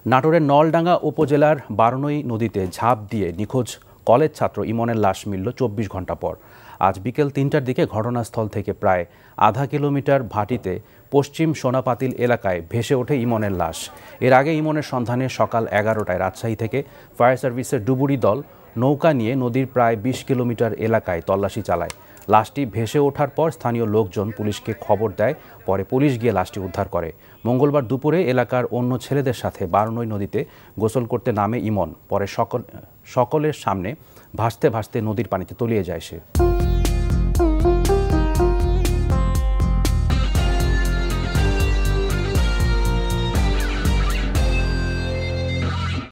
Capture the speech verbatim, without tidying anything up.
নাটোরের নলডাঙ্গা উপজেলার বারনই নদীতে ঝাঁপ দিয়ে নিখোঁজ কলেজ ছাত্র ইমনের লাশ মিলল চব্বিশ ঘন্টা পর। আজ বিকেল তিনটার দিকে ঘটনাস্থল থেকে প্রায় আধা কিলোমিটার ভাটিতে পশ্চিম সোনাপাতিল এলাকায় ভেসে ওঠে ইমনের লাশ। এর আগে ইমনের সন্ধানে সকাল এগারোটায় রাজশাহী থেকে ফায়ার সার্ভিসের ডুবুরি দল নৌকা নিয়ে নদীর প্রায় বিশ কিলোমিটার এলাকায় তল্লাশি চালায়। লাশটি ভেসে ওঠার পর স্থানীয় লোকজন পুলিশকে খবর দেয়, পরে পুলিশ গিয়ে লাশটি উদ্ধার করে। মঙ্গলবার দুপুরে এলাকার অন্য ছেলেদের সাথে বারনই নদীতে গোসল করতে নামে ইমন। পরে সকল সকলের সামনে ভাসতে ভাসতে নদীর পানিতে তলিয়ে যায় সে।